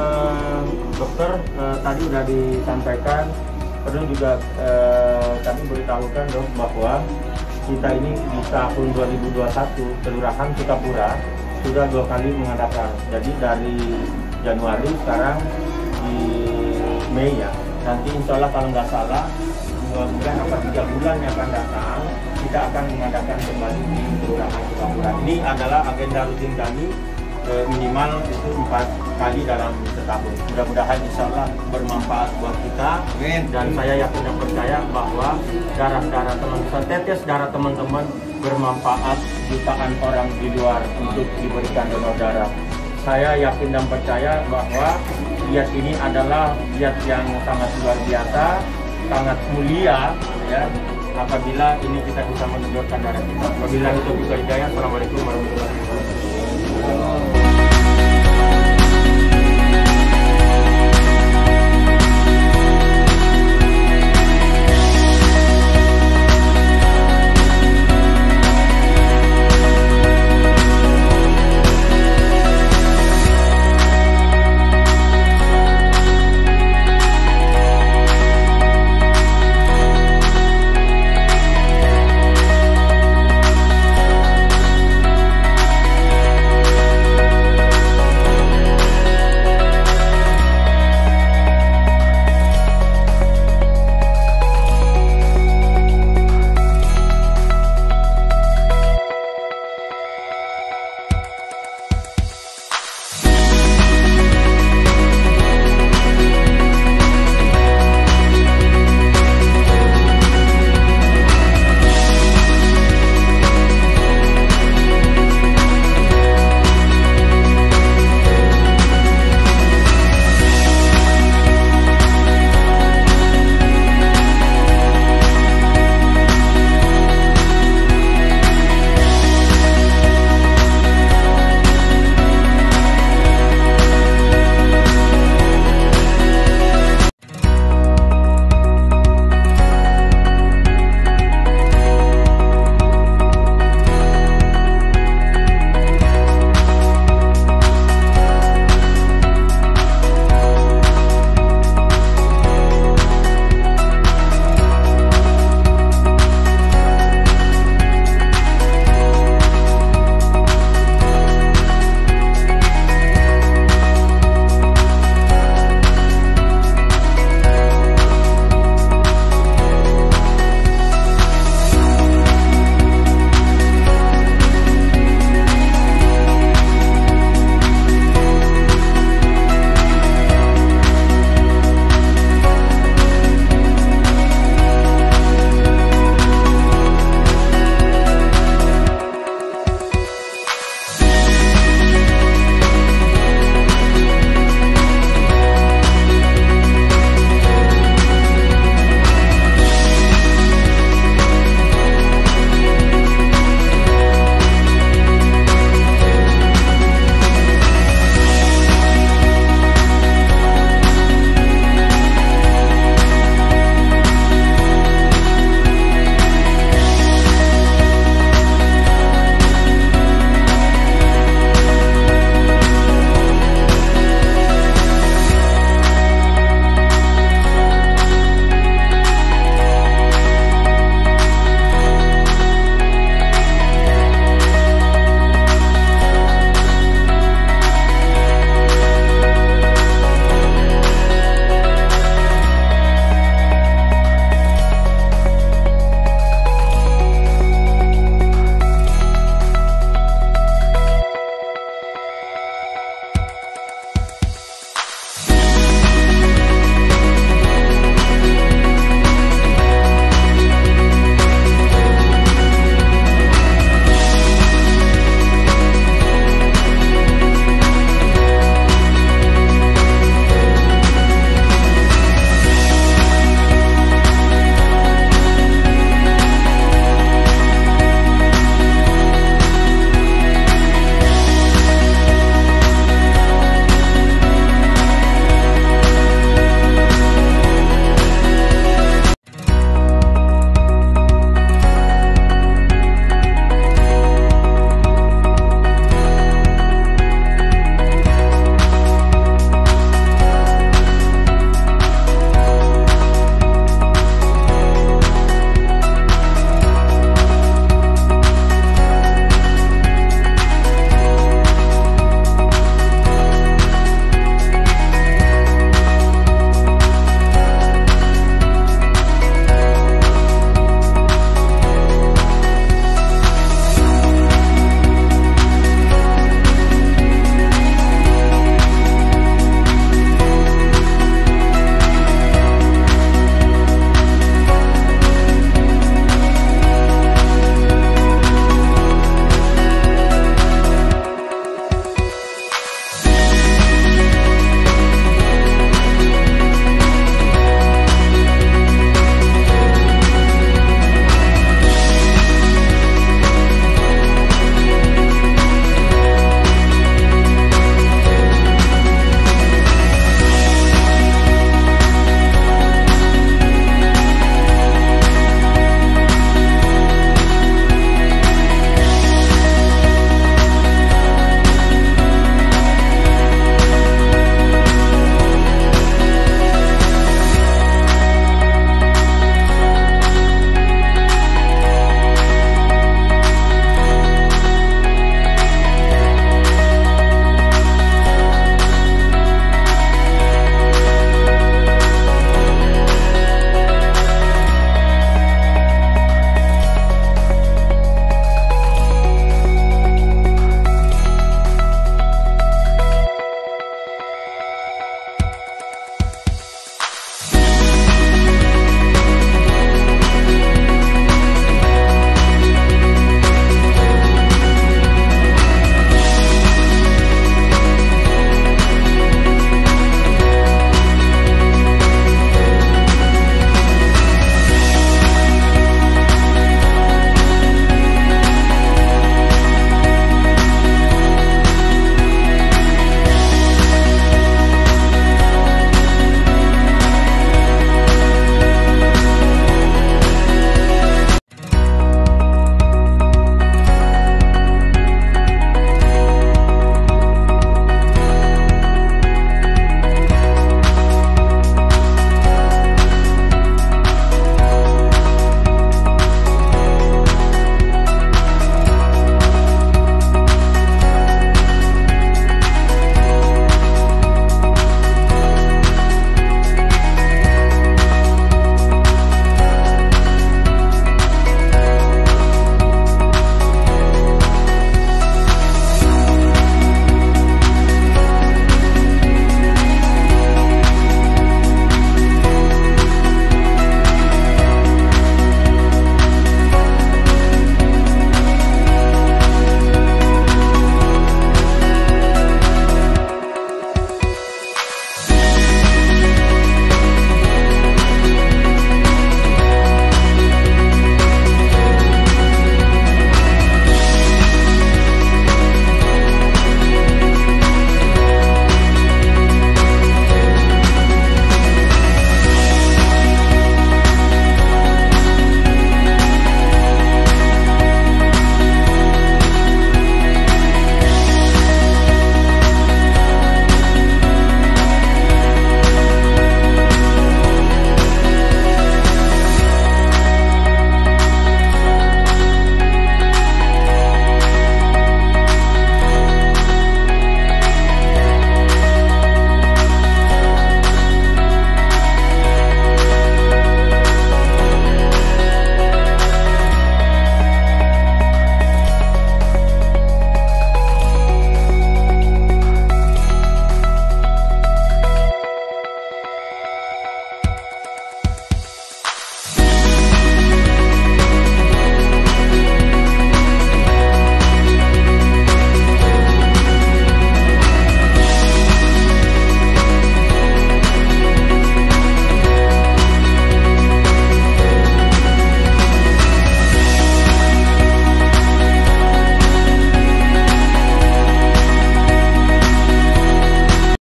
dokter tadi sudah disampaikan, perlu juga kami beritahukan dok bahwa kita ini di tahun 2021 Kelurahan Sukapura sudah 2 kali mengadakan. Jadi dari Januari, sekarang di Mei ya. Nanti insya Allah kalau nggak salah 2 bulan atau 3 bulan yang akan datang kita akan mengadakan kembali di Kelurahan Sukapura. Ini adalah agenda rutin kami, minimal itu 4 kali dalam setahun. Mudah-mudahan insya Allah bermanfaat buat kita. Dan saya yakin dan percaya bahwa darah-darah teman-teman, tetes darah teman-teman bermanfaat jutaan orang di luar untuk diberikan donor darah. Saya yakin dan percaya bahwa giat ini adalah giat yang sangat luar biasa, sangat mulia ya, apabila ini kita bisa mendonorkan darah kita. Wabillahi taufiq wal hidayah. Assalamualaikum warahmatullahi wabarakatuh.